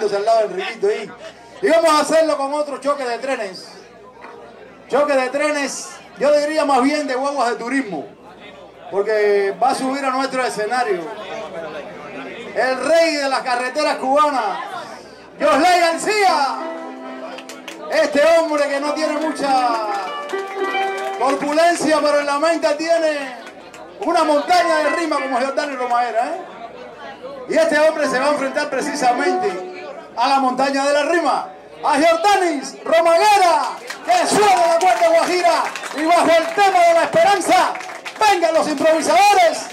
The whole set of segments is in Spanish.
riéndose al lado del Riquito ahí. Y vamos a hacerlo con otro choque de trenes. Choque de trenes, yo diría más bien de guaguas de turismo. Porque va a subir a nuestro escenario el rey de las carreteras cubanas, Yosley García. Este hombre que no tiene mucha corpulencia, pero en la mente tiene una montaña de rima como Jordani Romaguera, ¿eh? Y este hombre se va a enfrentar precisamente a la montaña de la rima, a Jordanis Romaguera, que suena la cuarta guajira, y bajo el tema de la esperanza, vengan los improvisadores.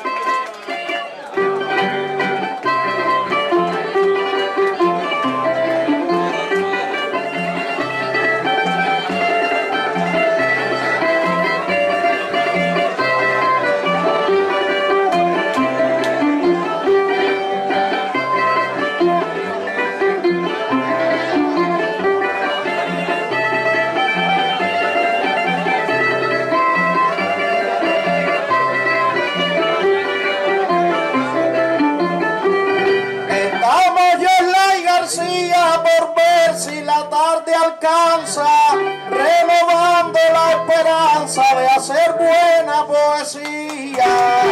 Por ver si la tarde alcanza, renovando la esperanza de hacer buena poesía.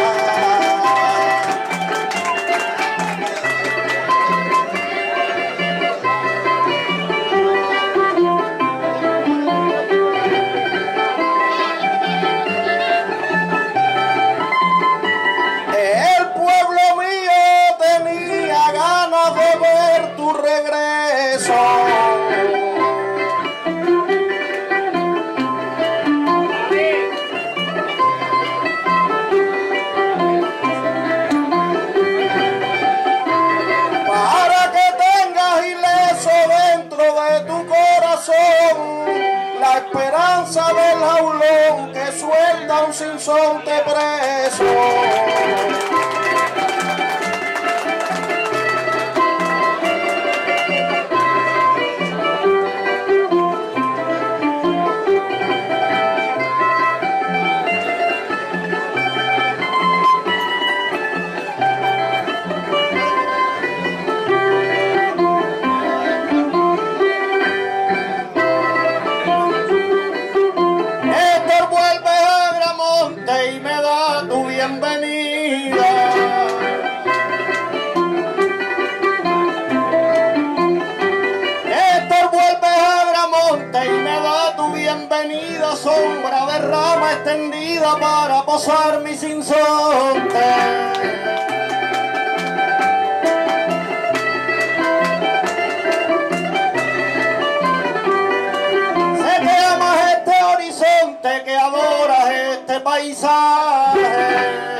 El pueblo mío tenía ganas de ver tu regreso. Para que tengas ileso dentro de tu corazón la esperanza del jaulón que suelta un sinsonte preso. Y me da tu bienvenida. Héctor vuelve a Agramonte y me da tu bienvenida, sombra de rama extendida para posar mi sinsonte. Que adoras este paisaje.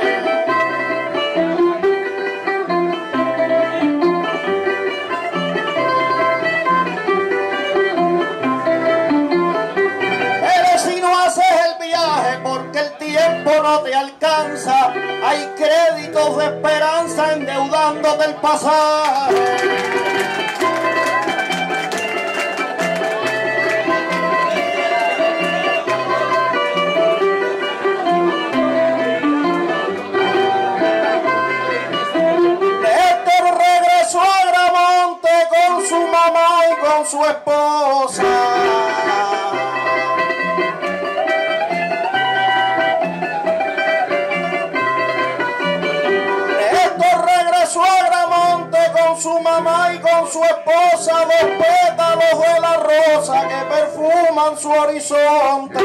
Pero si no haces el viaje porque el tiempo no te alcanza, hay créditos de esperanza endeudándote el pasaje. Con su esposa. Néstor regresó a Agramonte con su mamá y con su esposa, dos pétalos de la rosa que perfuman su horizonte.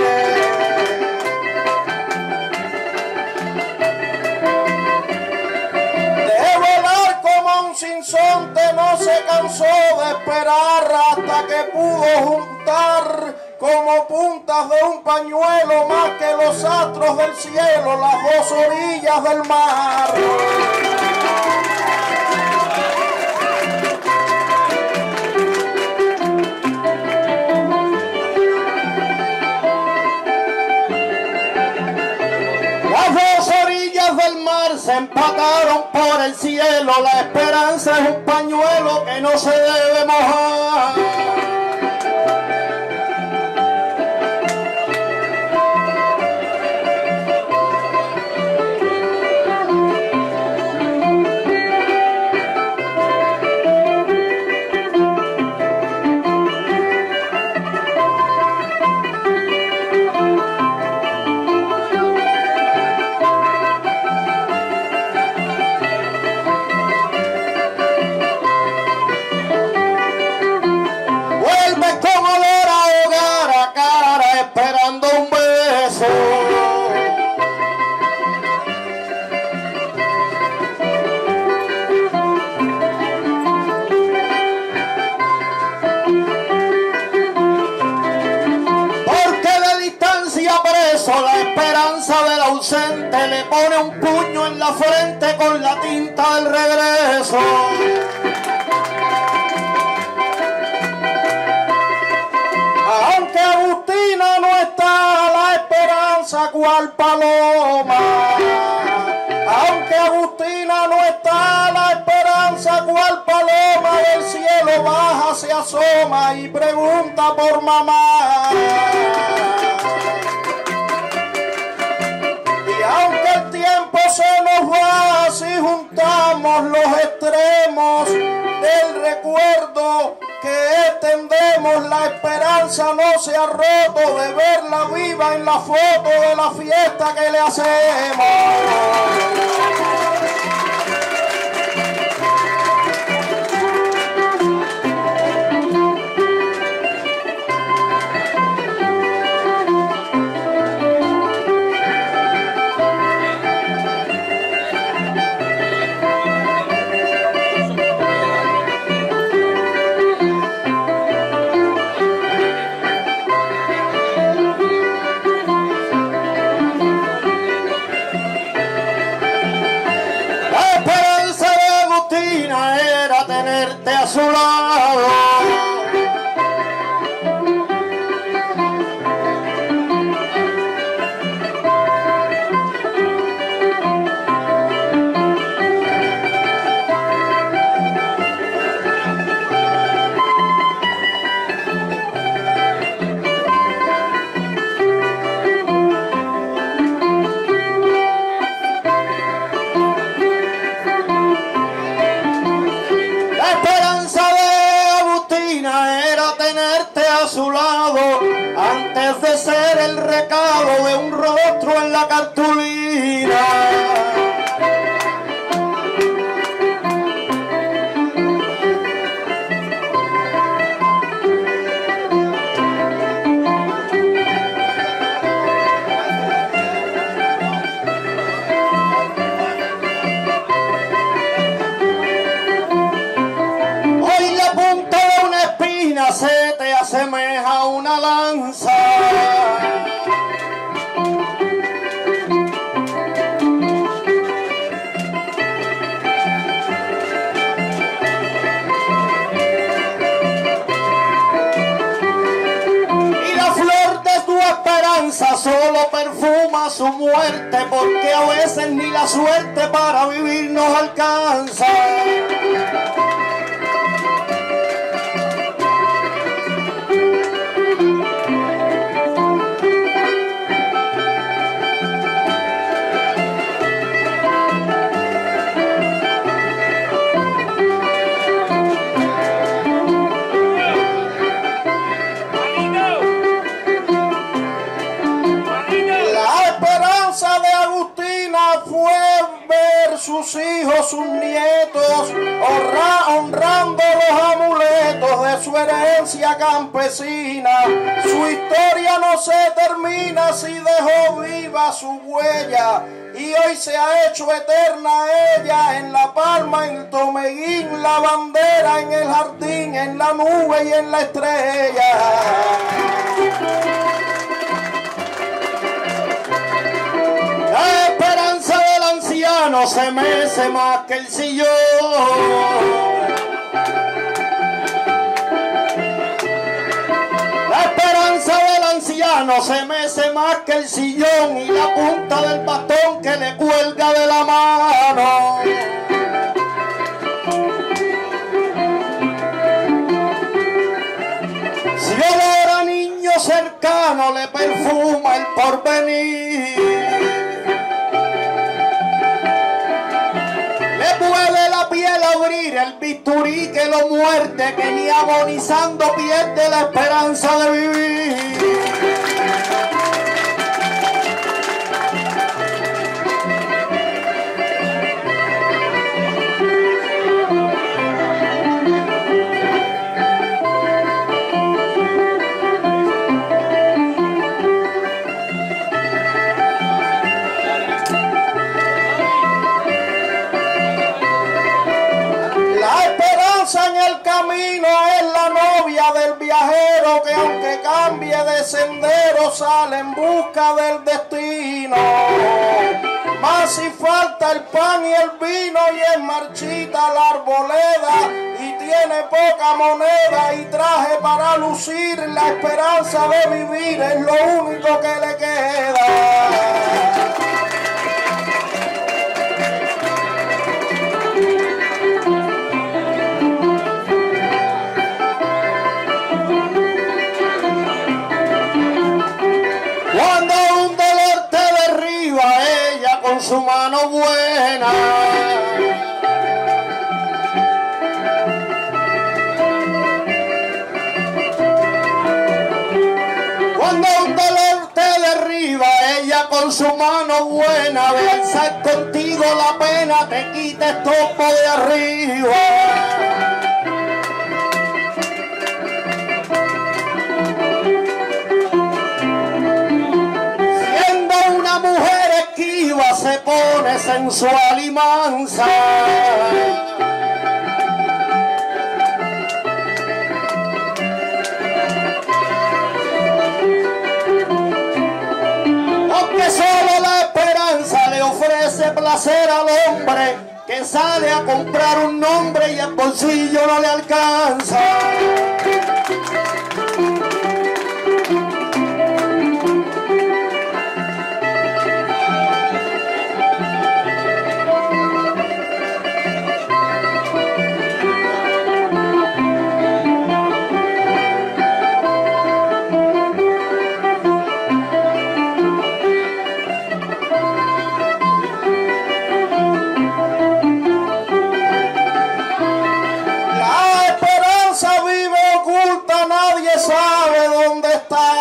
Sinsonte no se cansó de esperar hasta que pudo juntar como puntas de un pañuelo más que los astros del cielo, las dos orillas del mar. Las dos orillas del mar se empataron por el cielo, la esperanza es un pañuelo que no se debe mojar. ausente le pone un puño en la frente con la tinta del regreso. Aunque Agustina no está, la esperanza cual paloma. Aunque Agustina no está, la esperanza cual paloma del cielo baja, se asoma y pregunta por mamá. Y aunque el tiempo se nos va, si juntamos los extremos del recuerdo que extendemos, la esperanza no se ha roto de verla viva en la foto de la fiesta que le hacemos. Tenerte a su lado. Antes de ser el recado de un rostro en la cartulina. Hoy la punta de una espina se te asemeja a una lanza. Y la flor de tu esperanza solo perfuma su muerte, porque a veces ni la suerte para vivir nos alcanza. Sus hijos, sus nietos, honrando los amuletos de su herencia campesina. Su historia no se termina si dejó viva su huella, y hoy se ha hecho eterna ella en la palma, en el tomeguín, la bandera, en el jardín, en la nube y en la estrella. La esperanza del anciano se mece más que el sillón. La esperanza del anciano se mece más que el sillón y la punta del bastón que le cuelga de la mano. Si olor a niño cercano le perfuma el porvenir, puede la piel abrir el bisturí que lo muerde, que ni agonizando pierde la esperanza de vivir. En el camino es la novia del viajero camino que aunque cambie de sendero sale en busca del destino. Mas si falta el pan y el vino y es marchita la arboleda y tiene poca moneda y traje para lucir, la esperanza de vivir es lo único que le queda. Cuando un dolor te derriba, ella con su mano buena cuando un dolor te derriba, ella con su mano buena de alzar contigo la pena te quita el topo de arriba. Se pone sensual y mansa. Aunque solo la esperanza le ofrece placer al hombre que sale a comprar un nombre y el bolsillo no le alcanza. Sabe dónde está.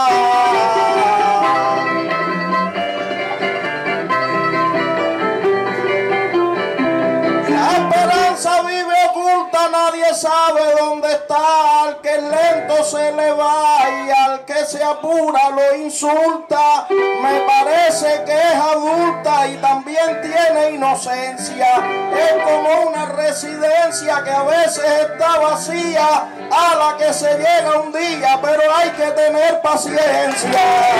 La esperanza vive oculta, nadie sabe dónde está. Al que lento se le va y al que se apura lo insulta. Me parece que es adulta y también tiene inocencia. Es como una residencia que a veces está vacía, a la que se llega un día, pero hay que tener paciencia.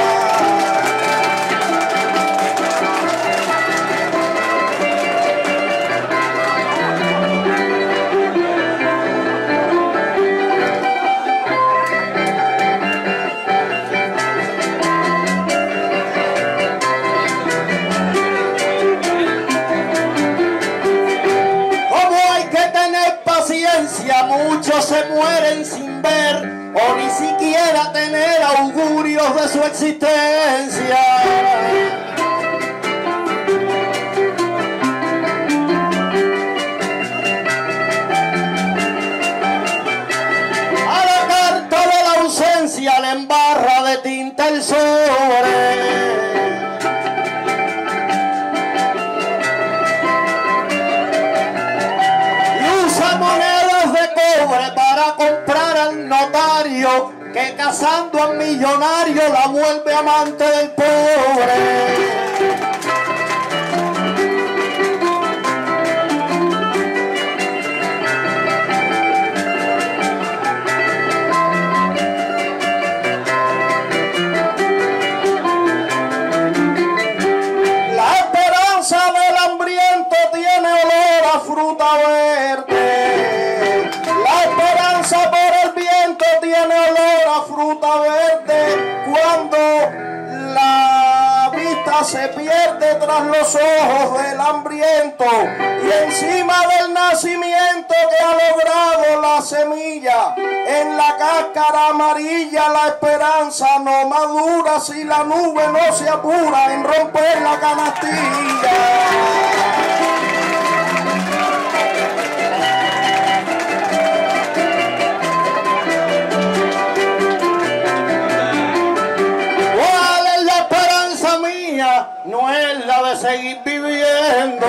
Muchos se mueren sin ver o ni siquiera tener augurios de su existencia. A la carta de la ausencia le embarra de tinta el sobre. Para comprar al notario que casando al millonario la vuelve amante del pobre. La esperanza del hambriento tiene olor a fruta verde. La esperanza por el viento tiene olor a fruta verde cuando la vista se pierde tras los ojos del hambriento y encima del nacimiento que ha logrado la semilla en la cáscara amarilla la esperanza no madura si la nube no se apura en romper la canastilla. No es la de seguir viviendo.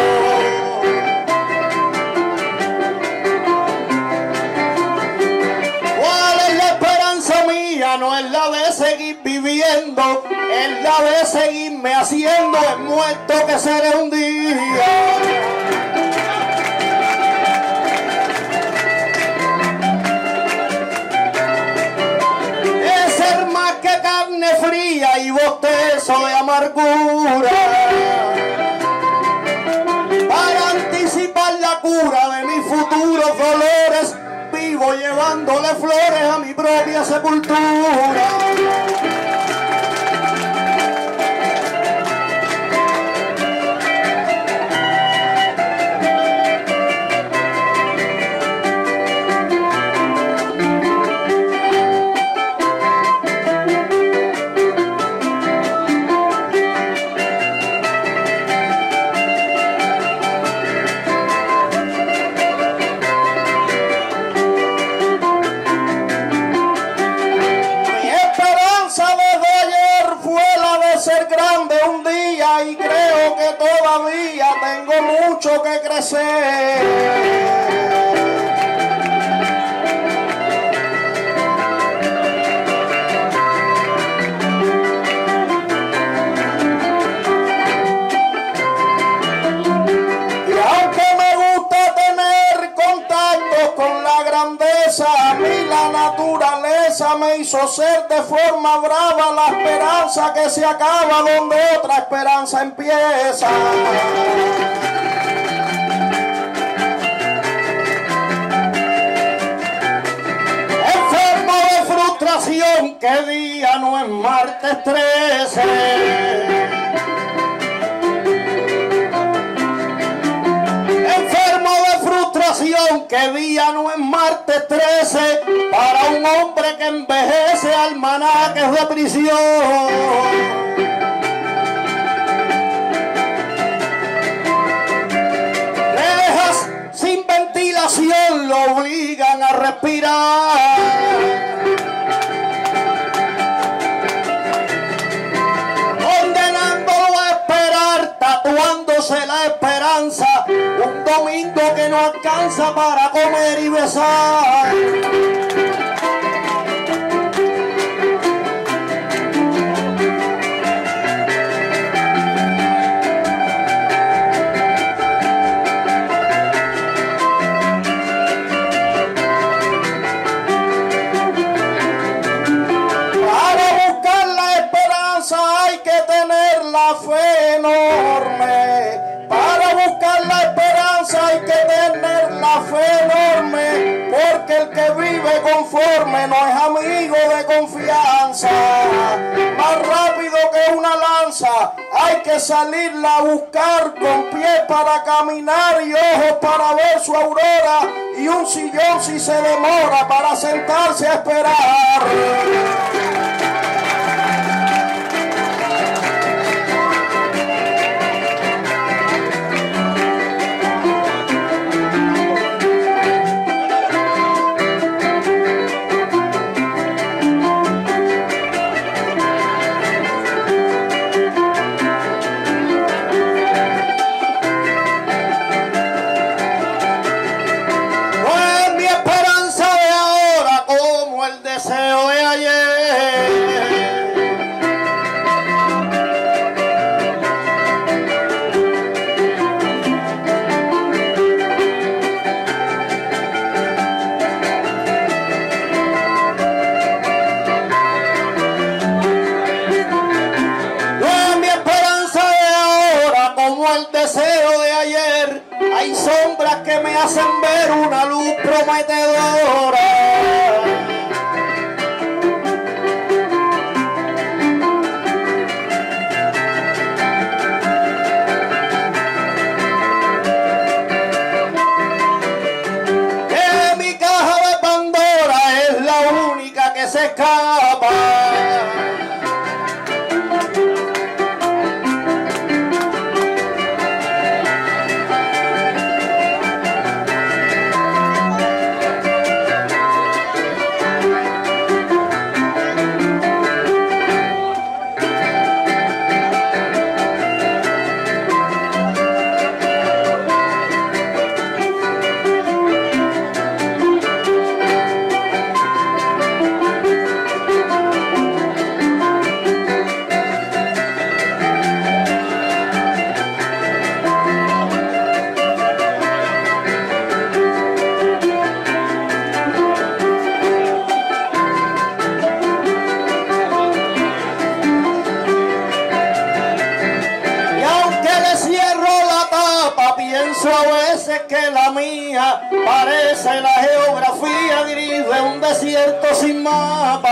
¿Cuál es la esperanza mía? No es la de seguir viviendo, es la de seguirme haciendo el muerto que seré un día. bostezo de amargura. Para anticipar la cura de mis futuros dolores, vivo llevándole flores a mi propia sepultura. Y creo que todavía tengo mucho que crecer. Y aunque me gusta tener contactos con la grandeza, a mí la naturaleza me hizo ser de forma brava la esperanza que se acaba donde otra esperanza empieza. Enfermo de frustración, que día no es martes 13. Que día no es martes 13 para un hombre que envejece almanaques de prisión. Rejas sin ventilación lo obligan a respirar. Condenándolo a esperar, tatuándose la esperanza. Un domingo que no alcanza para comer y besar. Para buscar la esperanza hay que tener la fe enorme. Para buscar la esperanza hay que tener la fe enorme, porque el que vive conforme no es amigo de confianza. Más rápido que una lanza hay que salirla a buscar, con pies para caminar y ojos para ver su aurora, y un sillón si se demora para sentarse a esperar. Hay sombras que me hacen ver una luz prometedora. Que mi caja de Pandora es la única que se escapa. veces que la mía parece la geografía gris de un desierto sin mapa.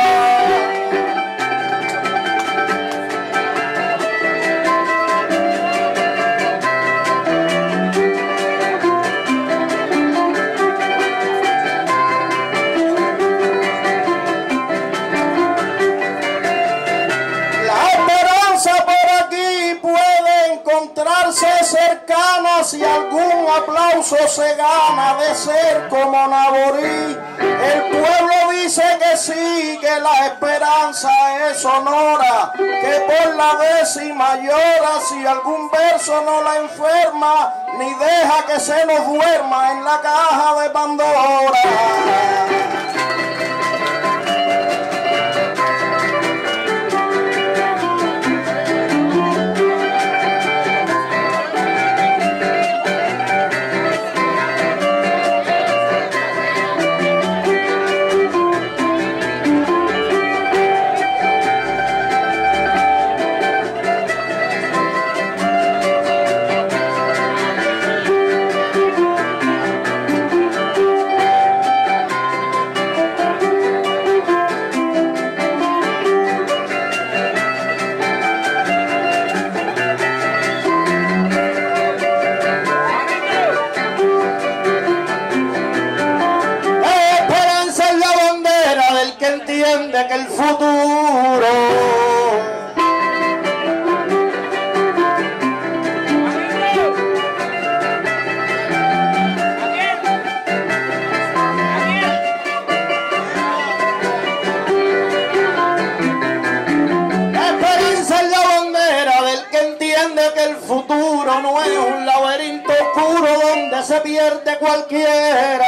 Cercana, si algún aplauso se gana de ser como Naborí. El pueblo dice que sí, que la esperanza es sonora, que por la décima llora si algún verso no la enferma, ni deja que se nos duerma en la caja de Pandora. Que el futuro no es un laberinto oscuro donde se pierde cualquiera.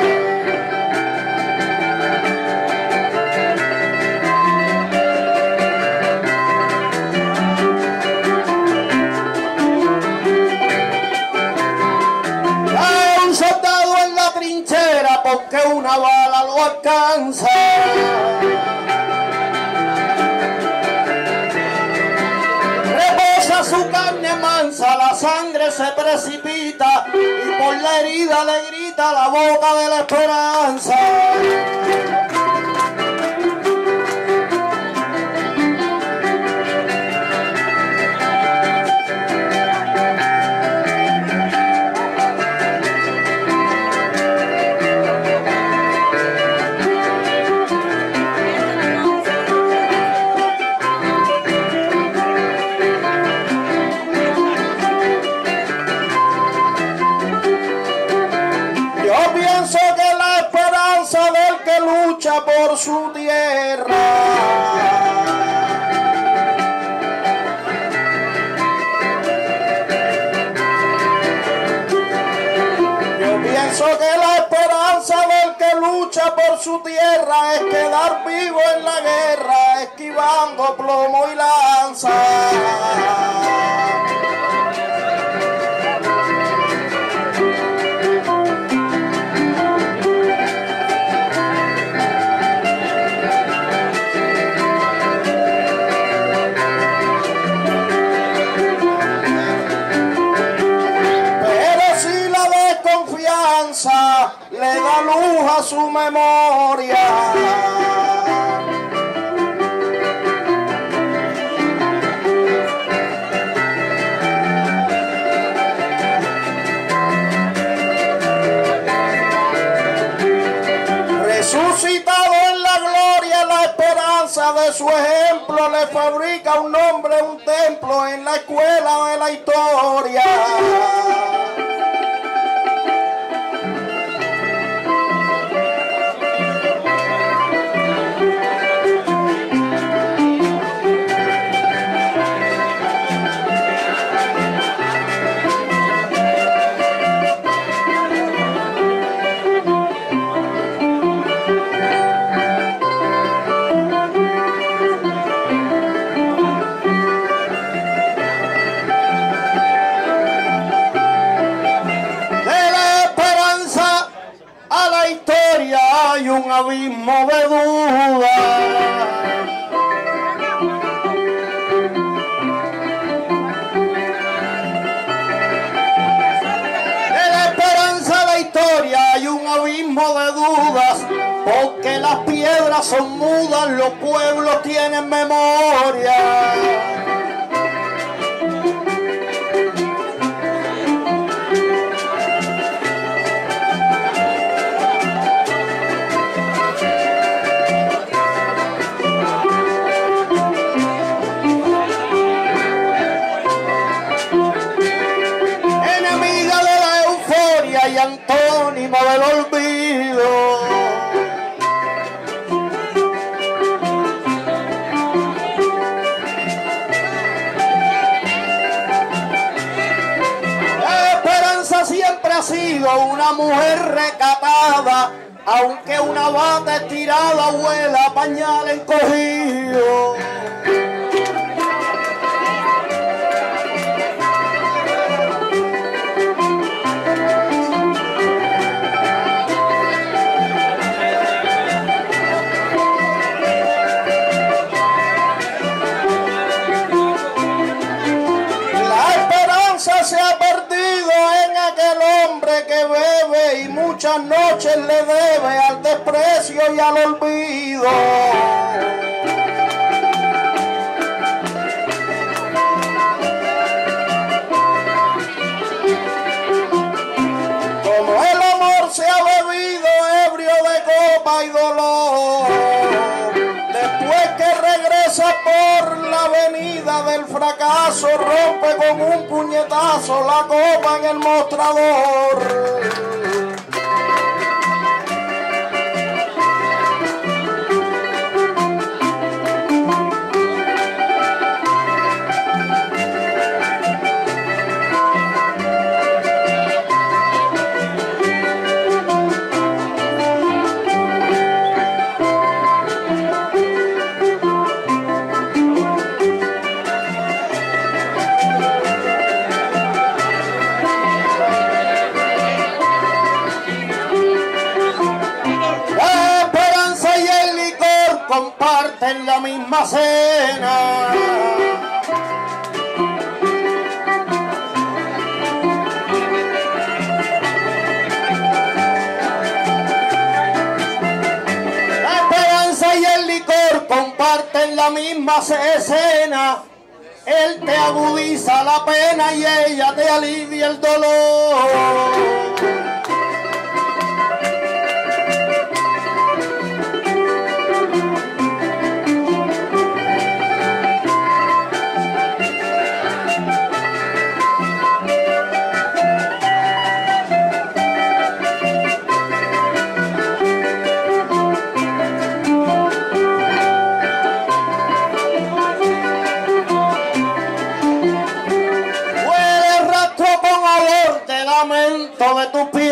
Porque una bala lo alcanza. Reposa su carne mansa, la sangre se precipita y por la herida le grita la boca de la esperanza. Lucha por su tierra. Yo pienso que la esperanza del que lucha por su tierra es quedar vivo en la guerra, esquivando plomo y lanza. Le da luz a su memoria. Resucitado en la gloria, la esperanza de su ejemplo le fabrica un nombre, un templo en la escuela de la historia. dudas, porque las piedras son mudas, los pueblos tienen memoria. Antónimo del olvido. La Esperanza siempre ha sido una mujer recatada, aunque una bata estirada huela pañal encogido. Se ha perdido en aquel hombre que bebe y muchas noches le debe al desprecio y al olvido. Como el amor se ha bebido ebrio de copa y dolor, después que regresa por la avenida del fracaso, rompe con un puñetazo la copa en el mostrador. Comparten la misma cena. La esperanza y el licor comparten la misma escena. Él te agudiza la pena y ella te alivia el dolor. De tu piel,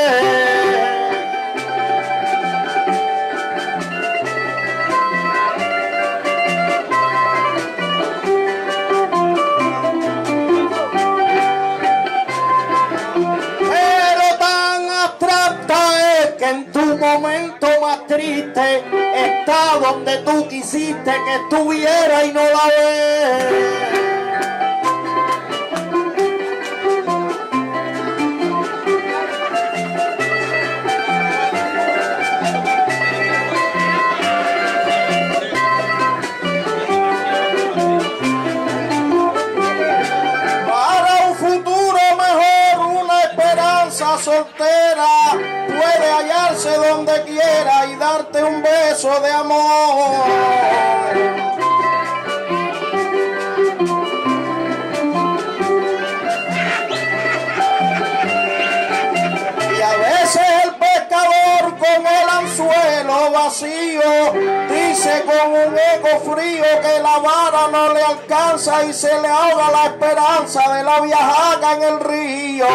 pero tan abstracta es que en tu momento más triste está donde tú quisiste que estuviera y no la ves. Soltera puede hallarse donde quiera y darte un beso de amor. Y a veces el pescador con el anzuelo vacío dice con un eco frío que la vara no le alcanza y se le ahoga la esperanza de la viajaca en el río.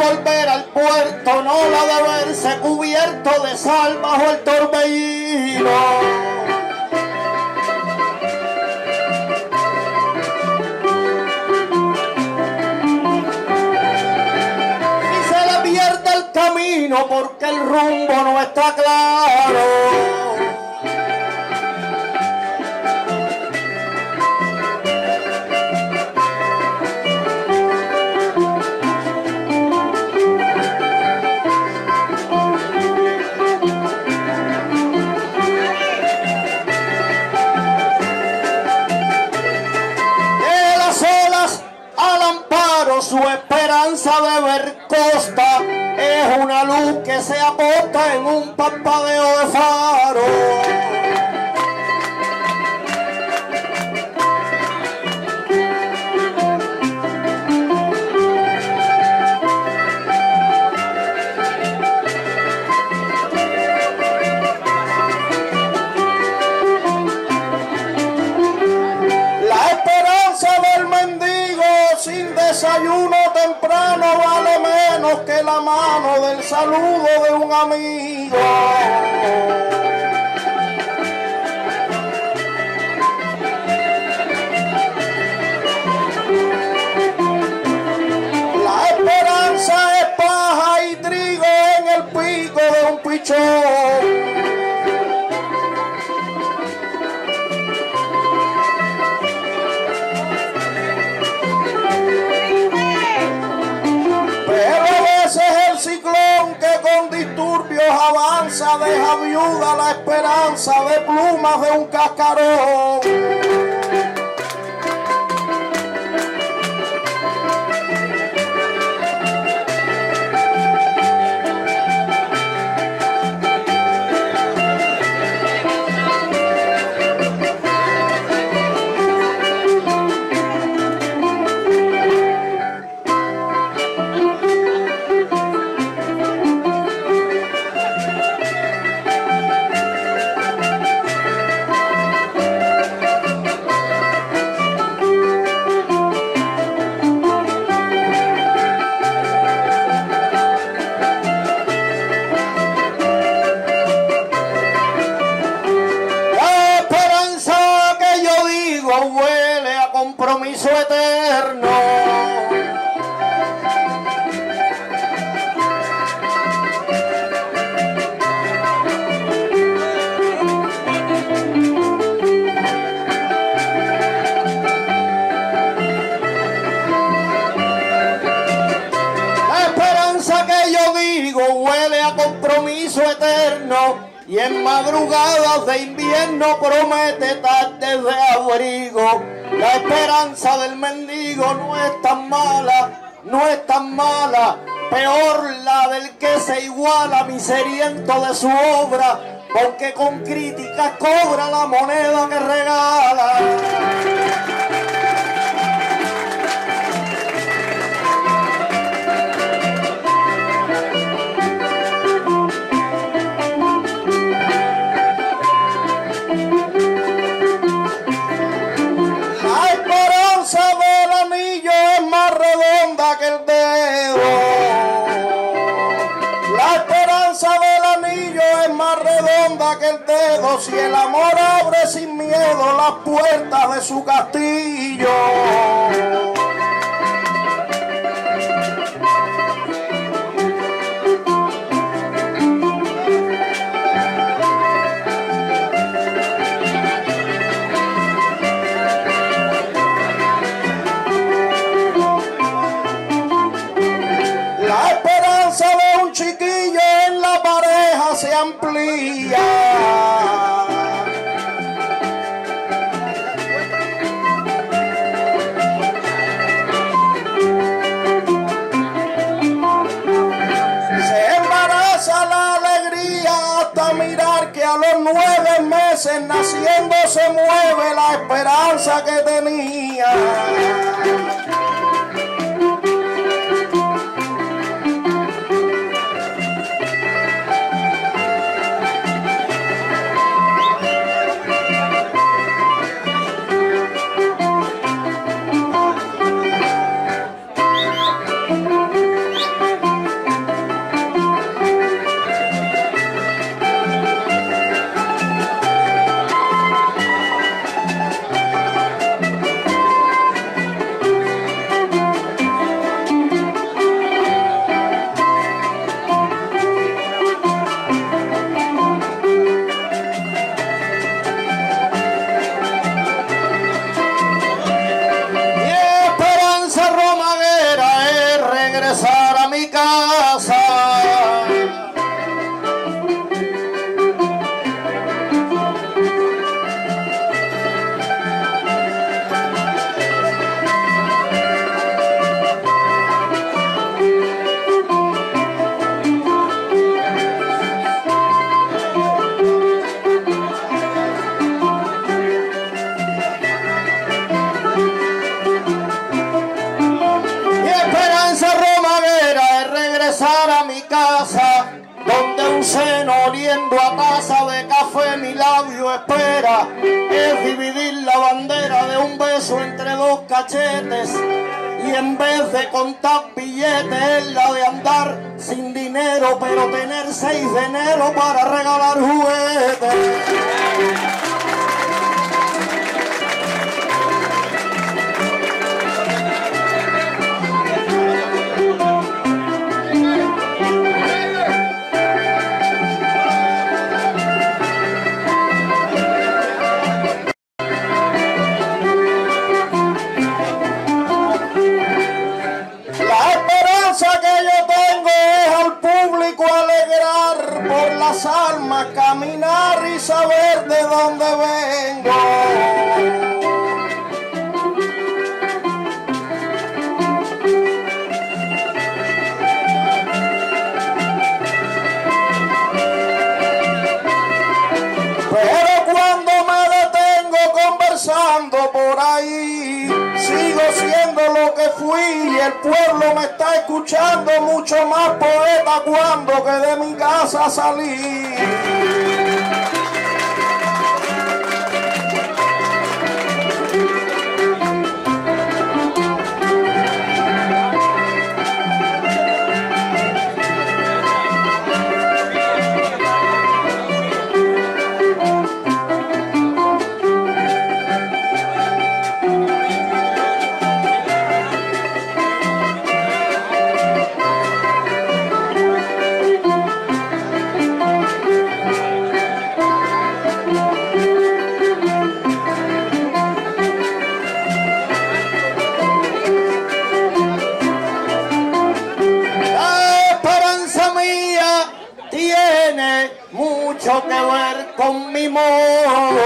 volver al puerto, no la de verse cubierto de sal bajo el torbellino. Camino porque el rumbo no está claro. De las olas al amparo, su esperanza de ver costa es una luz que se aposta en un parpadeo de faro. La esperanza del mendigo sin desayuno temprano vale menos que la mano del saludo de un amigo. La esperanza es paja y trigo en el pico de un pichón. Ciclón que con disturbios avanza deja viuda la esperanza de plumas de un cascarón. Compromiso eterno. La esperanza que yo digo huele a compromiso eterno. Y en madrugadas de invierno promete tardes de abrigo. La esperanza del mendigo no es tan mala, no es tan mala. Peor la del que se iguala miseriento de su obra, porque con críticas cobra la moneda que regala. Que el dedo. La esperanza del anillo es más redonda que el dedo. Si el amor abre sin miedo las puertas de su castillo. Chiquillo en la pareja se amplía. Se embaraza la alegría hasta mirar que a los 9 meses naciendo se mueve la esperanza que tenía. un seno oliendo a taza de café, mi labio espera. Es dividir la bandera de un beso entre dos cachetes. Y en vez de contar billetes es la de andar sin dinero, pero tener 6 de enero para regalar juguetes. Almas, caminar y saber de dónde vengo. Pero cuando me detengo conversando por ahí, sigo siendo lo que fui y el pueblo me está escuchando, mucho más poeta cuando que de mi casa salí. Mucho que ver con mi modo.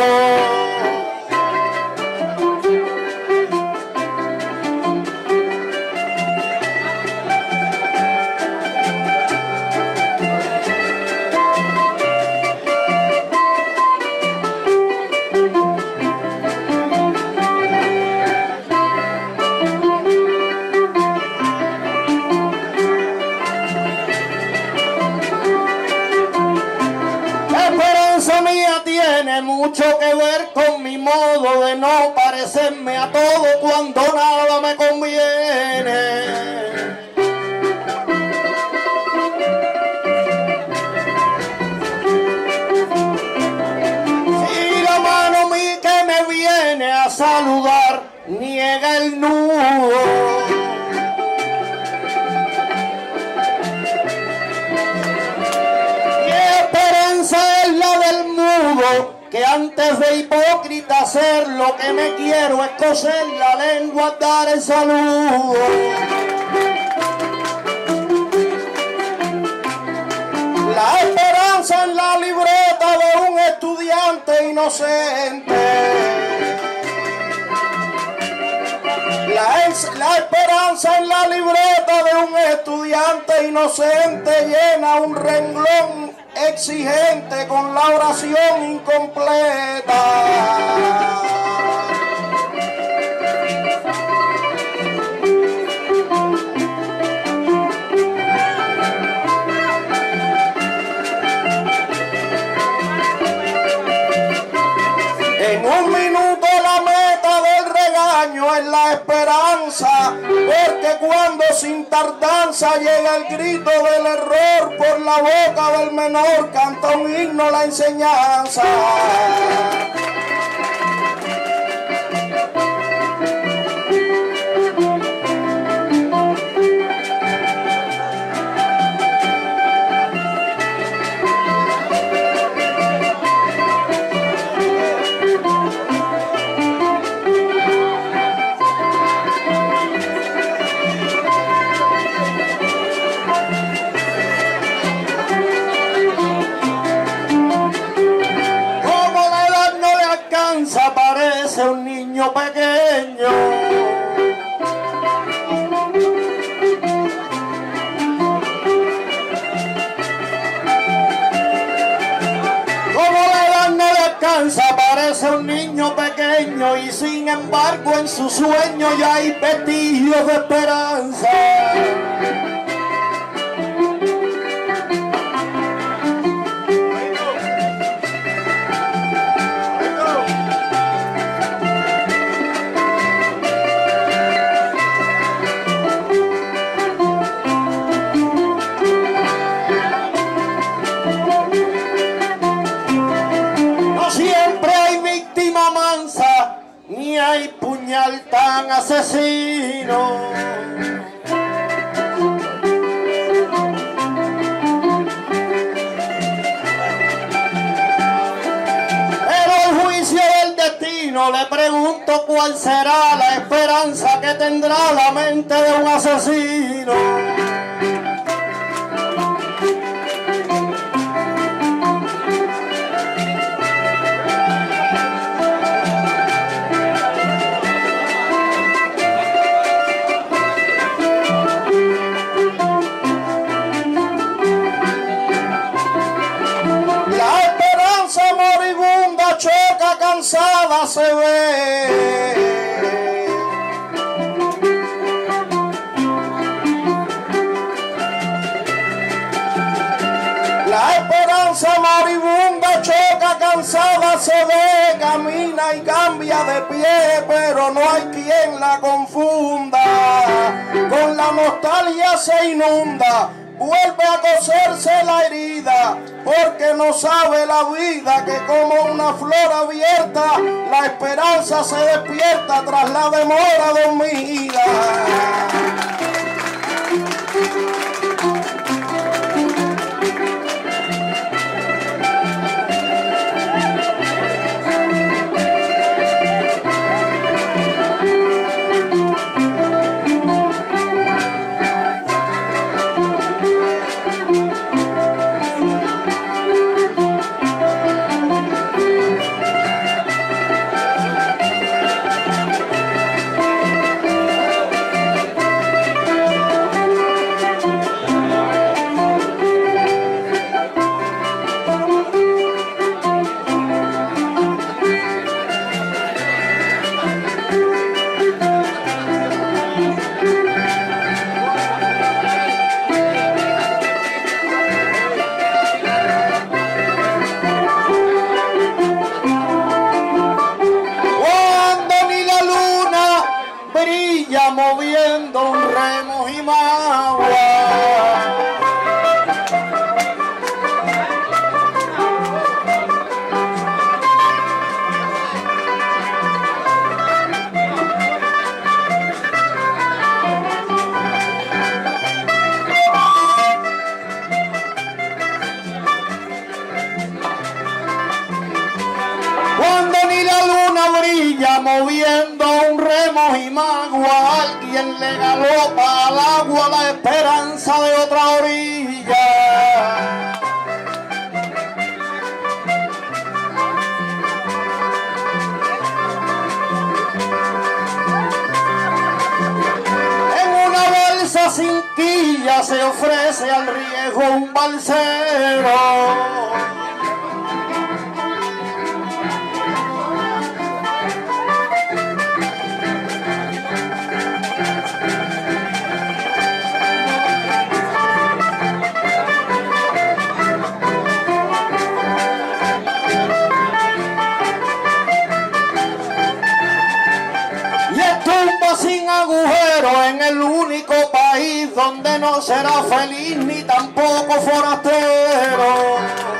Mucho que ver con mi modo de no parecerme a todo cuando nada me conviene. Si la mano mí que me viene a saludar niega el nudo. Que antes de hipócrita ser lo que me quiero es coser la lengua, dar el saludo. La esperanza en la libreta de un estudiante inocente. La esperanza en la libreta de un estudiante inocente llena un renglón exigente con la oración incompleta. En un minuto la meta del regaño es la esperanza, porque cuando sin tardanza llega el grito del error, por la boca del menor canta un himno la enseñanza. Parece un niño pequeño. Como la edad no le alcanza, parece un niño pequeño, y sin embargo en su sueño ya hay vestigios de esperanza. al tan asesino. Pero el juicio del destino, le pregunto cuál será la esperanza que tendrá la mente de un asesino. Choca, cansada se ve. La esperanza moribunda choca, cansada se ve. Camina y cambia de pie, pero no hay quien la confunda. Con la nostalgia se inunda, vuelve a coserse la herida, porque no sabe la vida que como una flor abierta, la esperanza se despierta tras la demora dormida. Moviendo un remo y magua. Cuando ni la luna brilla moviendo un remo y magua, alguien le galopa al agua la esperanza de otra orilla. En una balsa sin quilla se ofrece al riesgo un balsero. Sin agujero en el único país donde no será feliz ni tampoco forastero.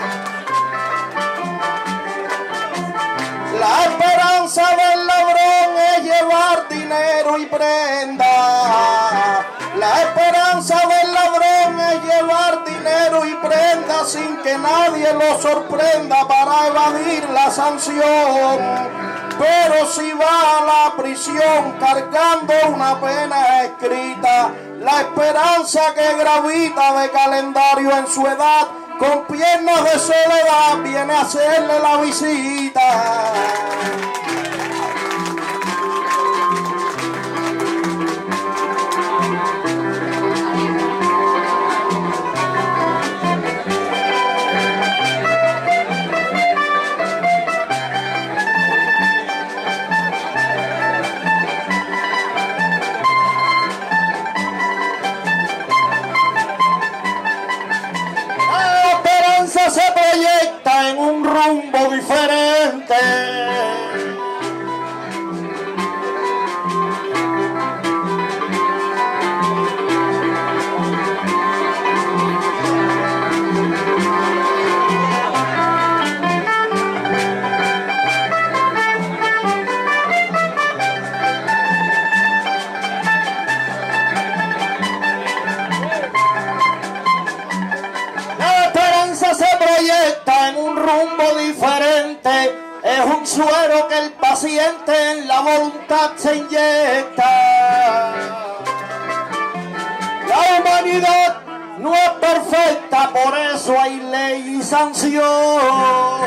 La esperanza del ladrón es llevar dinero y prenda. La esperanza del ladrón es llevar dinero y prenda sin que nadie lo sorprenda para evadir la sanción. Pero si va a la prisión cargando una pena escrita, la esperanza que gravita de calendario en su edad, con piernas de soledad viene a hacerle la visita. Se proyecta en un rumbo diferente. suero que el paciente en la voluntad se inyecta. La humanidad no es perfecta, por eso hay ley y sanción.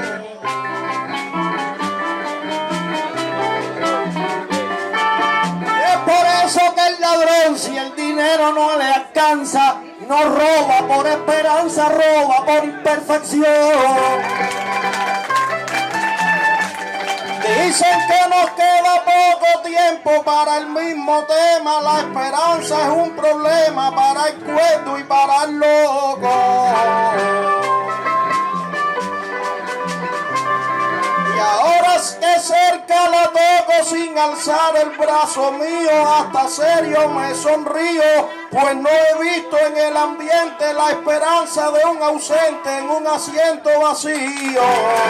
Es por eso que el ladrón, si el dinero no le alcanza, no roba por esperanza, roba por imperfección. Dicen que nos queda poco tiempo para el mismo tema. La esperanza es un problema para el cuerdo y para el loco. Y ahora es que cerca la toco sin alzar el brazo mío. Hasta serio me sonrío, pues no he visto en el ambiente la esperanza de un ausente en un asiento vacío.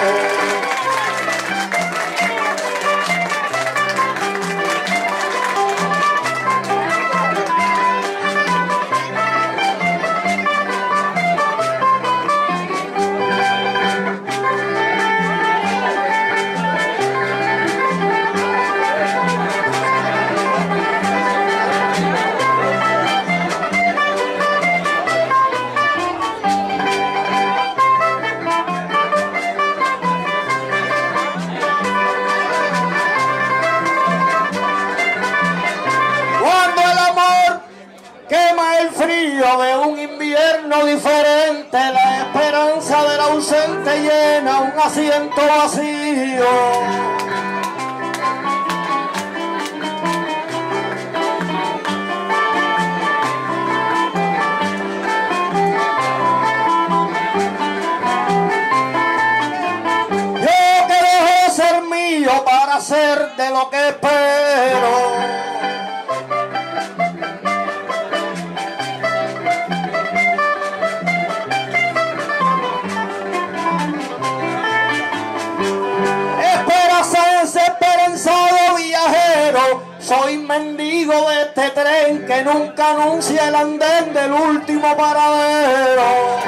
De un invierno diferente, la esperanza del ausente llena un asiento vacío. Yo que dejé ser mío para ser de lo que espero. Soy mendigo de este tren que nunca anuncia el andén del último paradero.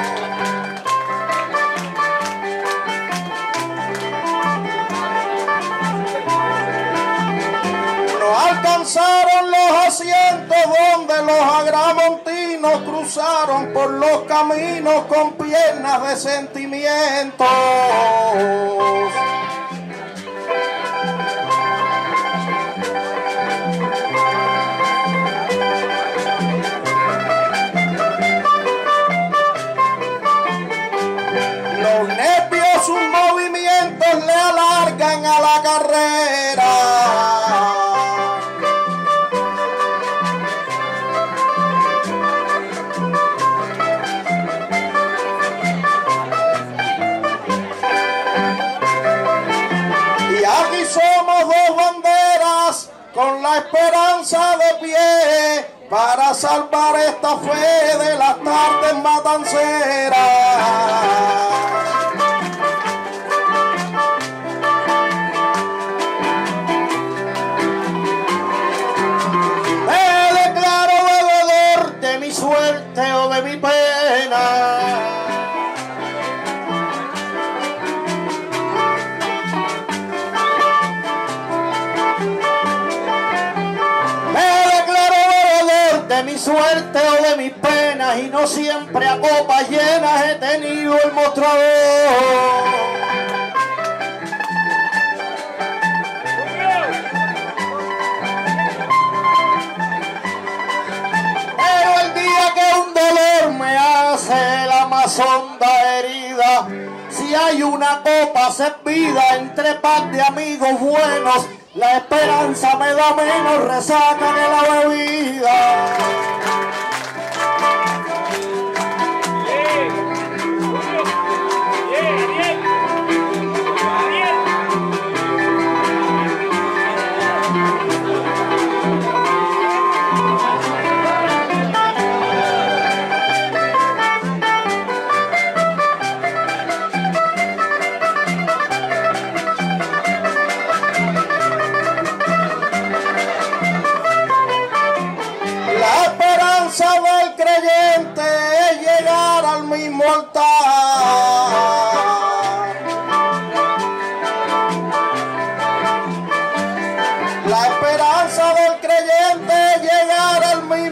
No alcanzaron los asientos donde los agramontinos cruzaron por los caminos con piernas de sentimientos. Sus movimientos le alargan a la carrera. Y aquí somos dos banderas con la esperanza de pie para salvar esta fe de las tardes matanceras. Suerte o de mi pena. Me declaro veredor de mi suerte o de mis penas, y no siempre a copas llenas he tenido el mostrador. La más honda herida, si hay una copa servida entre par de amigos buenos, la esperanza me da menos resaca que la bebida.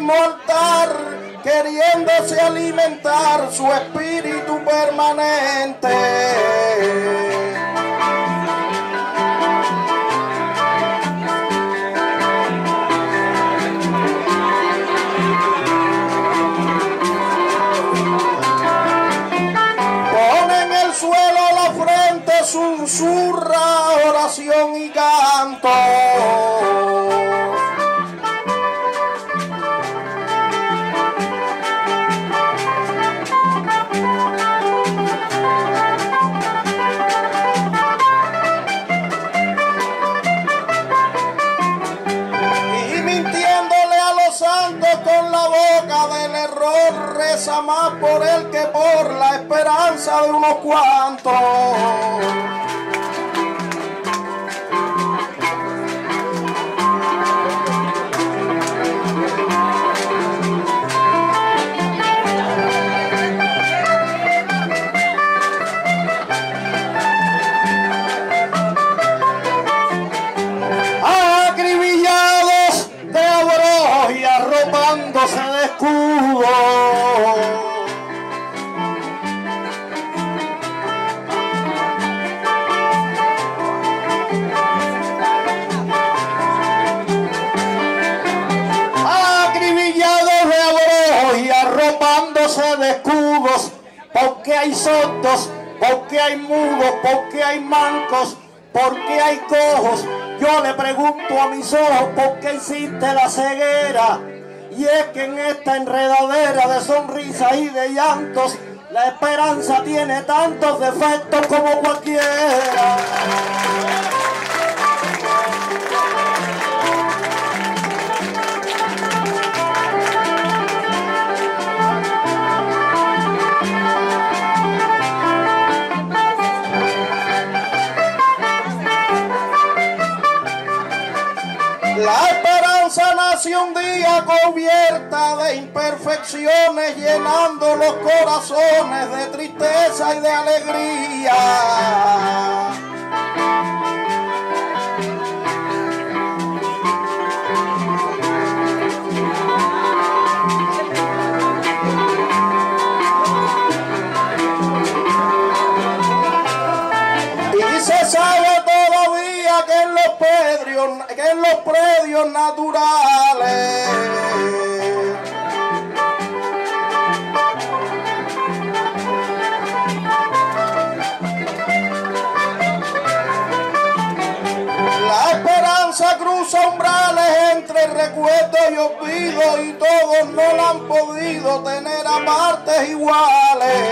mismo altar, queriéndose alimentar su espíritu permanente. Susurra oración y canto. Y mintiéndole a los santos con la boca del error, reza más por él que por la esperanza de unos cuantos. De escudo, acribillados de abros y arropándose de escudos, porque hay sordos, porque hay mudos, porque hay mancos, porque hay cojos. Yo le pregunto a mis ojos, ¿por qué existe la ceguera? Y es que en esta enredadera de sonrisas y de llantos, la esperanza tiene tantos defectos como cualquiera. La esperanza nació un día cubierta de imperfecciones, llenando los corazones de tristeza y de alegría. Y se sabe todavía que en los predios naturales la esperanza cruza umbrales entre recuerdos y olvido, y todos no la han podido tener a partes iguales.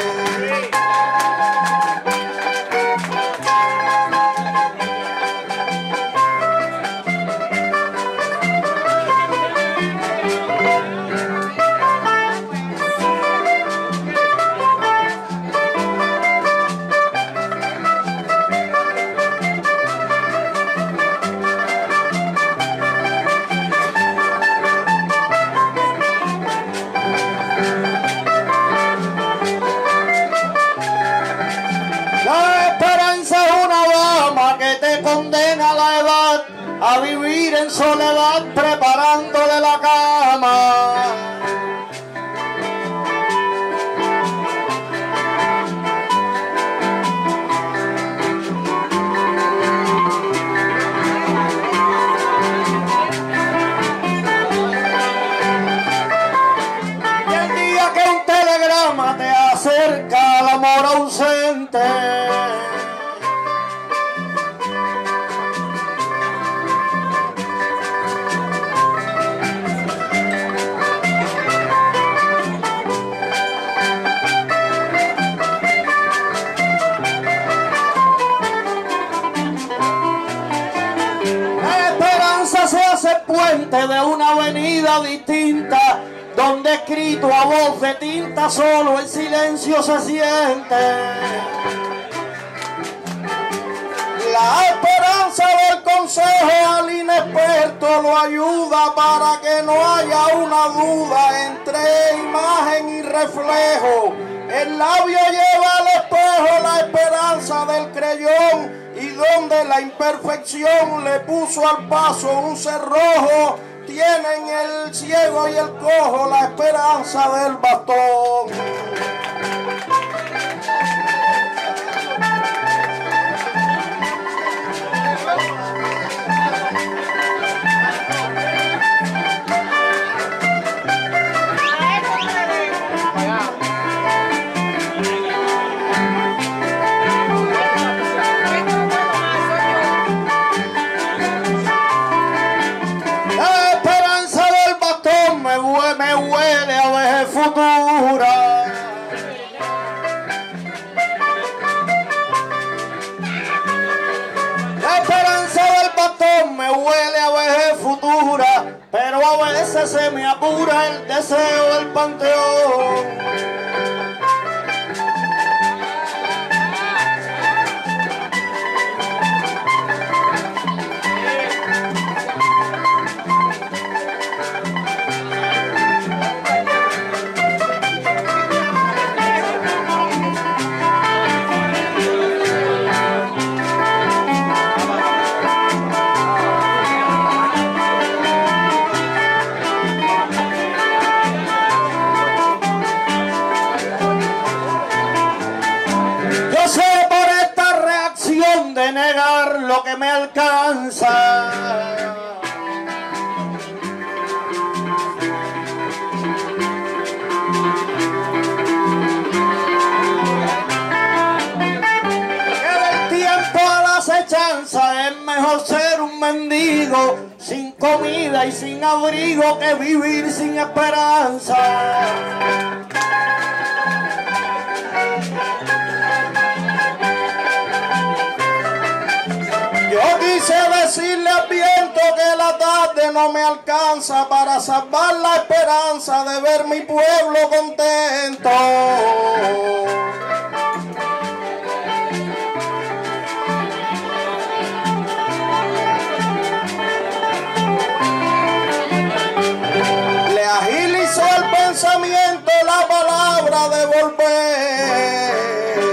Condena la edad a vivir en soledad, preparándole la cama. Y el día que un telegrama te acerca al amor ausente, se hace puente de una avenida distinta, donde escrito a voz de tinta solo el silencio se siente. La esperanza del consejo al inexperto lo ayuda para que no haya una duda entre imagen y reflejo. El labio lleva al espejo la esperanza del creyón, y donde la imperfección le puso al paso un cerrojo, tienen el ciego y el cojo la esperanza del bastón. Me huele a vejez futura. La esperanza del bastón me huele a vejez futura, pero a veces se me apura el deseo del panteón. De negar lo que me alcanza. Que del tiempo a la acechanza es mejor ser un mendigo sin comida y sin abrigo que vivir sin esperanza. Yo quise decirle al viento que la tarde no me alcanza para salvar la esperanza de ver mi pueblo contento. Le agilizó el pensamiento la palabra de volver.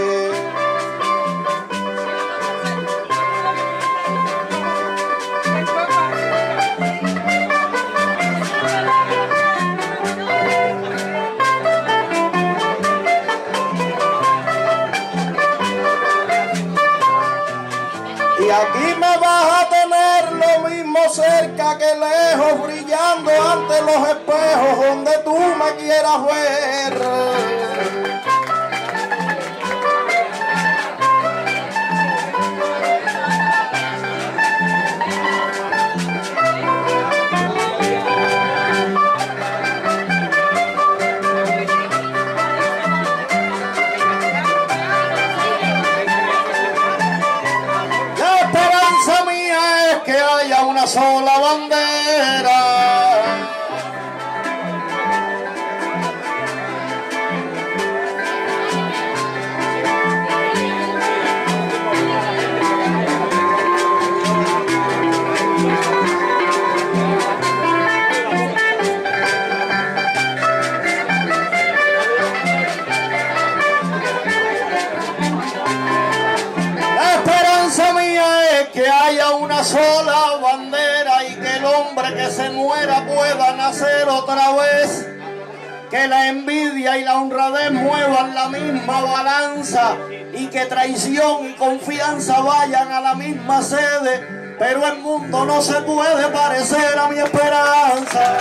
Y aquí me vas a tener lo mismo cerca que lejos, brillando ante los espejos donde tú me quieras ver. Que haya una sola bandera. La esperanza mía es que haya una sola bandera y que el hombre que se muera pueda nacer otra vez. Que la envidia y la honradez muevan la misma balanza y que traición y confianza vayan a la misma sede. Pero el mundo no se puede parecer a mi esperanza.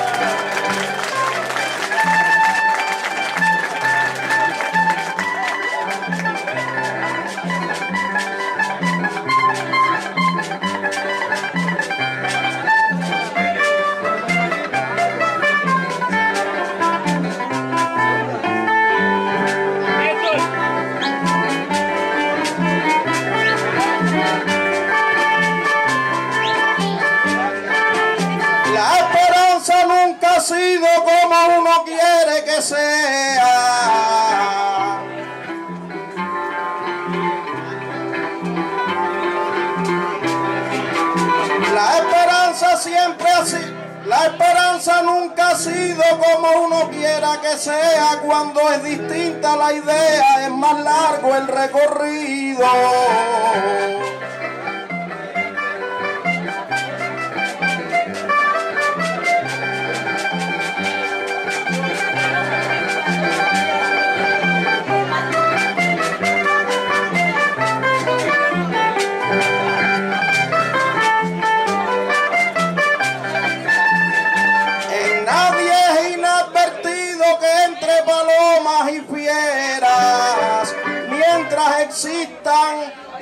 Nunca ha sido como uno quiere que sea. La esperanza siempre ha sido, la esperanza nunca ha sido como uno quiera que sea. Cuando es distinta la idea, es más largo el recorrido.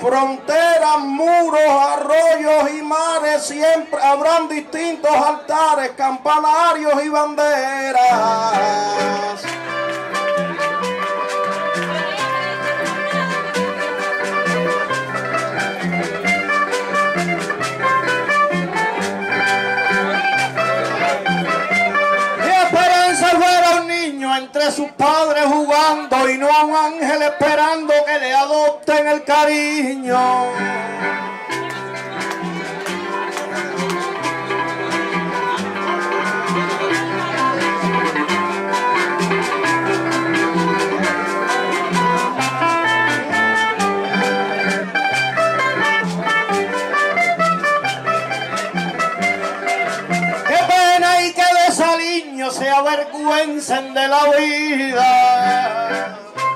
Fronteras, muros, arroyos y mares, siempre habrán distintos altares, campanarios y banderas. Entre sus padres jugando y no a un ángel esperando que le adopten el cariño. Se avergüencen de la vida.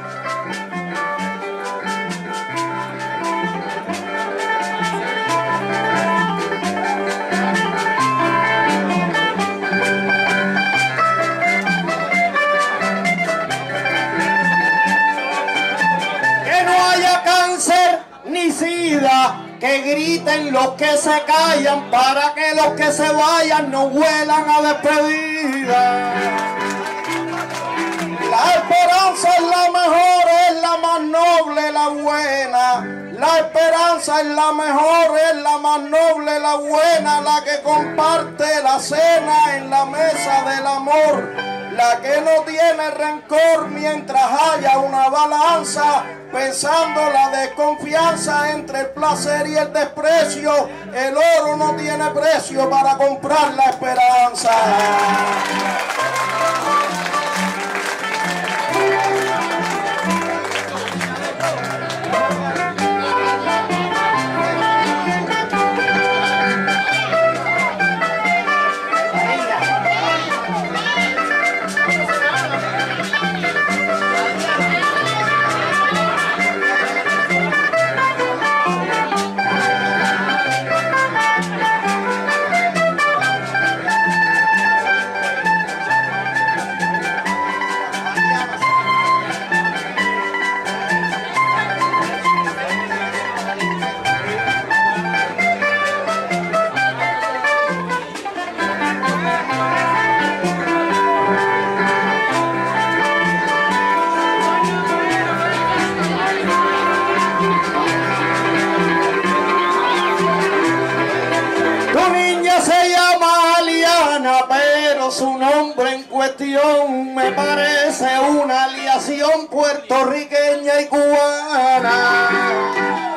Que no haya cáncer ni sida, que griten los que se callan para que los que se vayan no huelan a despedida. La esperanza es la mejor, es la más noble, la buena. La esperanza es la mejor, es la más noble, la buena, la que comparte la cena en la mesa del amor. La que no tiene rencor mientras haya una balanza, pensando la desconfianza entre el placer y el desprecio. El oro no tiene precio para comprar la esperanza. Su nombre en cuestión me parece una aliación puertorriqueña y cubana.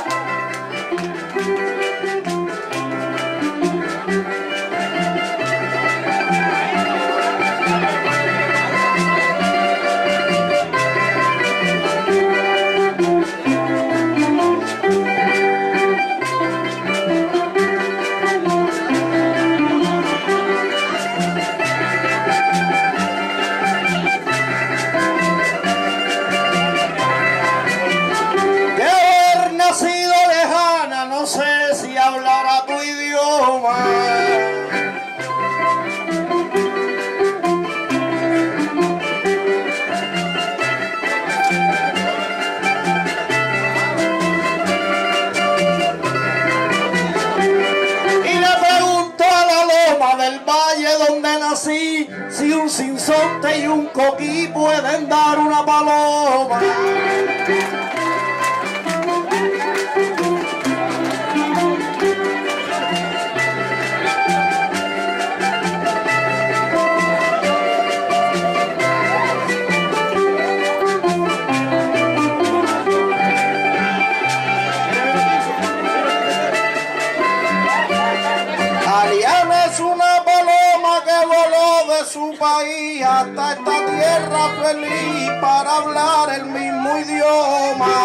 Si un sinsonte y un coquí pueden dar una paloma. Aliana es una paloma que voló de su país hasta esta tierra feliz para hablar el mismo idioma.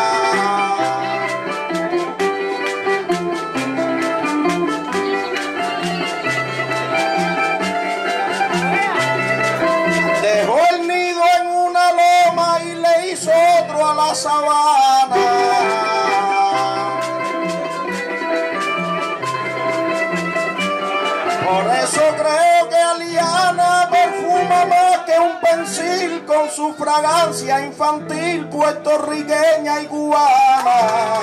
Dejó el nido en una loma y le hizo otro a la sabana. Por eso creo que Aliana perfuma más que un pensamiento. persil con su fragancia infantil puertorriqueña y cubana.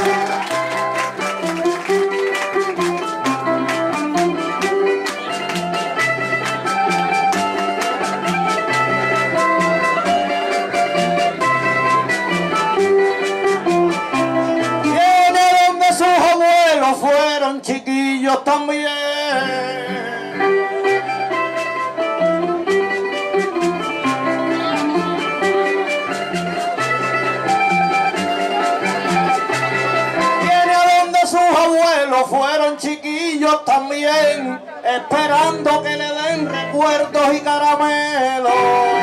Fueron chiquillos también. Viene a donde sus abuelos fueron chiquillos también, esperando que le den recuerdos y caramelos.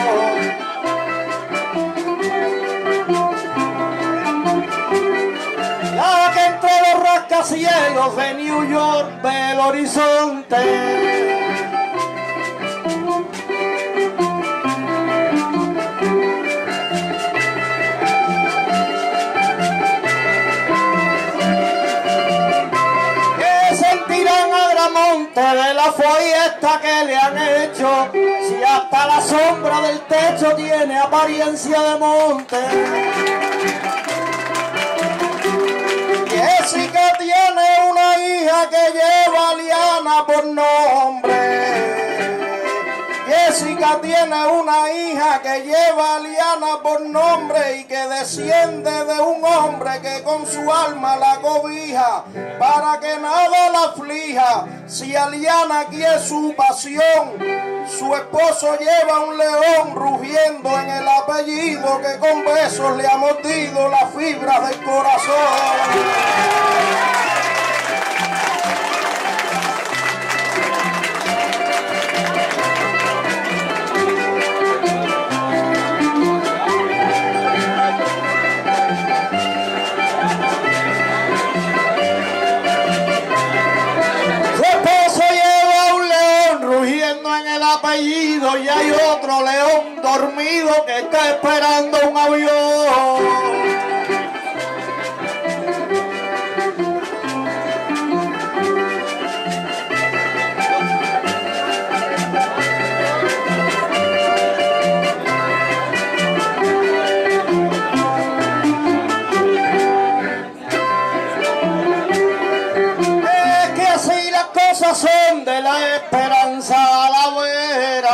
Ya que entre los rascacielos de New York ve el horizonte. ¿Qué sentirán Agramonte de la fiesta que le han hecho? Si hasta la sombra del techo tiene apariencia de monte. Jessica tiene una hija que lleva a Liana por nombre. Jessica tiene una hija que lleva a Liana por nombre y que desciende de un hombre que con su alma la cobija para que nada la aflija. Si Aliana quiere su pasión, su esposo lleva un león rugiendo en el apellido que con besos le ha mordido las fibras del corazón. Apellido y hay otro león dormido que está esperando un avión. Es que así las cosas son, de la esperanza a la vera.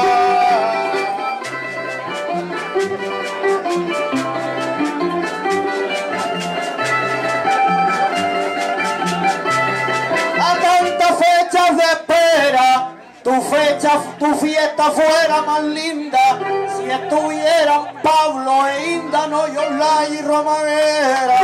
A tantas fechas de espera, tu fiesta fuera más linda si estuvieran Pablo e Índano, Yoslay y Romaguera.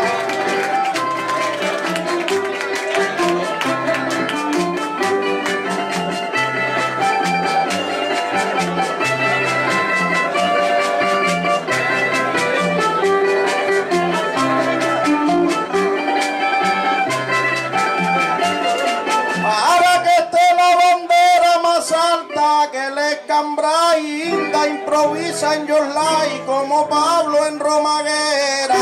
Cambrai y Inda improvisa en Yoslay como Pablo en Romaguera.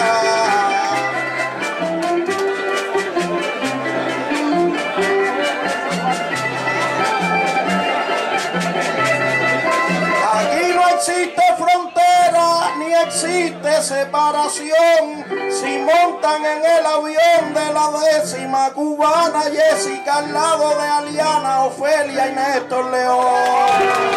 Aquí no existe frontera ni existe separación. Si montan en el avión de la 10ª cubana, Jessica al lado de Aliana, Ofelia y Néstor León.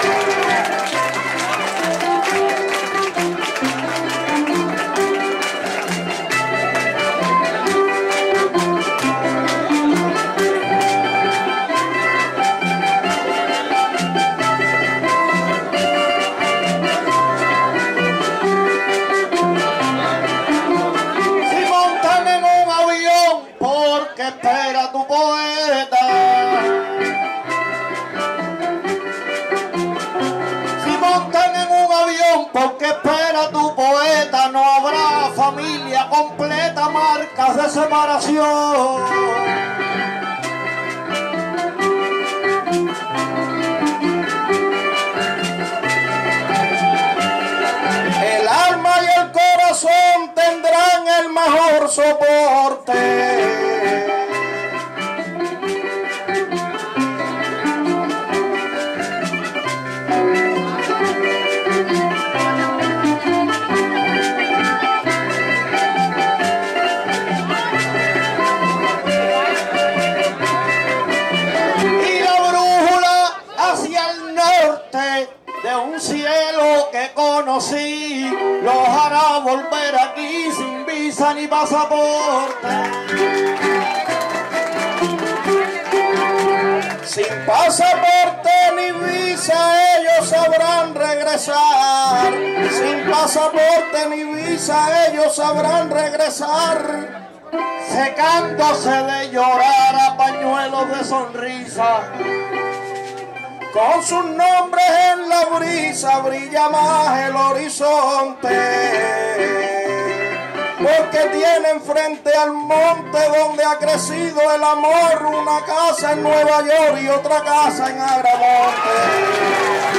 Espera tu poeta. Si montan en un avión, porque espera tu poeta, no habrá familia completa, marcas de separación. El alma y el corazón tendrán el mejor soporte. visa ni pasaporte. Sin pasaporte ni visa ellos sabrán regresar. Sin pasaporte ni visa ellos sabrán regresar. Secándose de llorar a pañuelos de sonrisa. Con sus nombres en la brisa brilla más el horizonte. Porque tienen frente al monte donde ha crecido el amor una casa en Nueva York y otra casa en Agramonte.